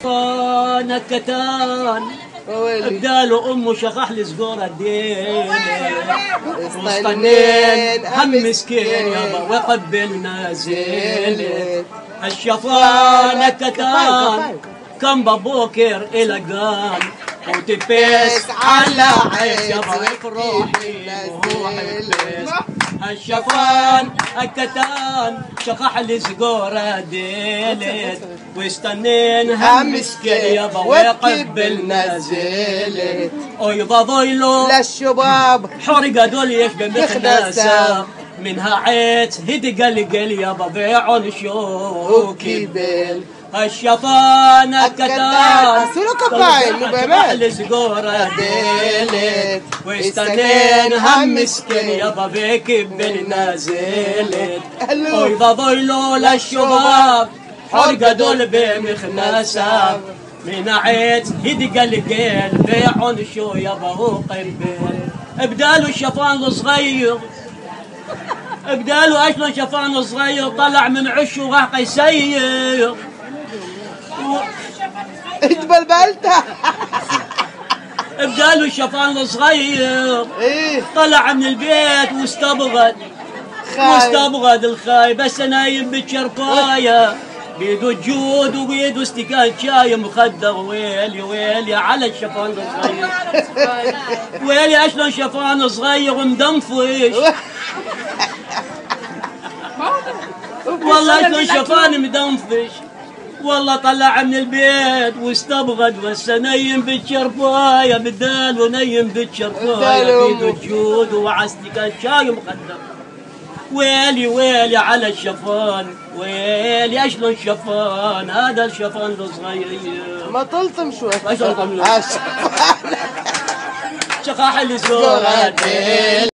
نكتان بداله امه شخح لي سجور الدين مستنين هم مسكين يابا ويقبل نازل الشفا نكتان كم ببوكر الى قان وتبيس على عيش يابا وفروحي وروحي الشفان الكتان شخح لي سجورة ديلت واستنين هم مسكين يابا ويقبل نازلت ويضا ضيلو للشباب حرقة دول يشبه مخناسة منها عيت هدي قلقل يابا بيعون شوكي بيل الشفان الكتان شخح لي سجورة ديلت واستنين هم مسكين يابا بيكبل نازلت ويضا ضيلو للشباب حرقة دول بمخناسة من عيت هدي قلقل بيعون شو يابا وقبل ابدالوا الشفان الصغير ابدالوا اشلون شفان صغير طلع من عشه وراح يسير انت بلبلتها ابدالوا الشفان الصغير طلع من البيت واستبغد الخاي بس نايم بالشرفايه بيدو الجود وبيدو استكان شاي مخدر ويلي على الشفان الصغير ويلي اشلون شفان صغير ومدنفش والله اشلون شفان مدنفش والله طلع من البيت واستبغد بس نايم بالشرفايه بدال ونايم بالشرفايه بيدو الجود وعستكان شاي مخدر ويلي على الشفان ويلي اشلون شفان هذا الشفان الصغير ما طلتم شوي شخاح اللي صورة